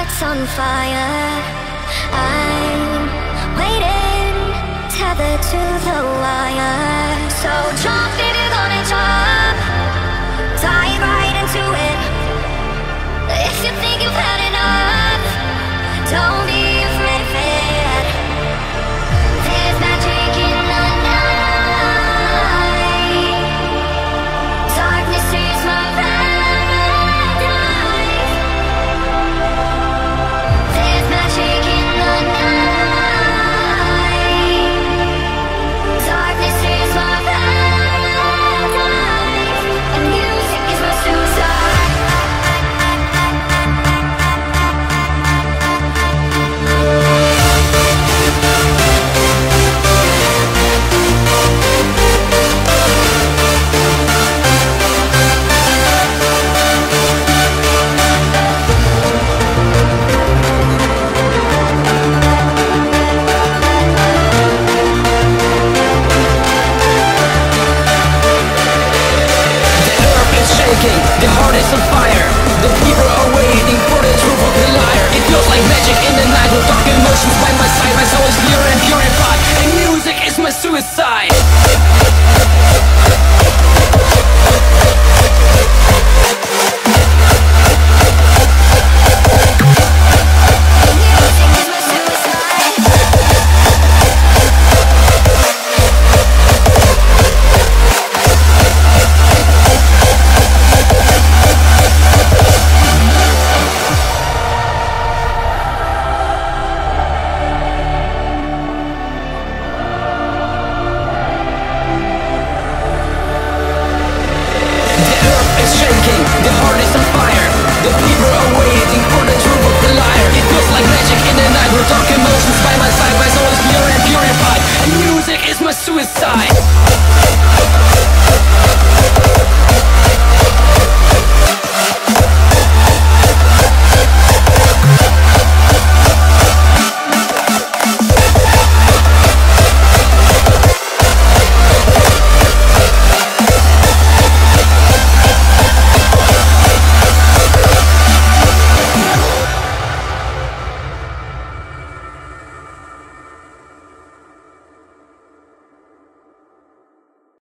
heart's on fire. I'm waiting, tethered to the wire. So jump if you're gonna jump, dive right into it. If you think you've had enough, don't be afraid of it. There's magic in the night. Darkness is my paradise. There's magic in the night. Darkness is my paradise. And music is my suicide. The heart is on fire. The people are waiting for the truth of the liar. It feels like magic in the night with dark emotions by my side. My soul is clear and purified, and music is my suicide. The heart is on fire. The people are waiting for the truth of the liar. It feels like magic in the night with dark emotions by my side. My soul is clear and purified, and music is my suicide.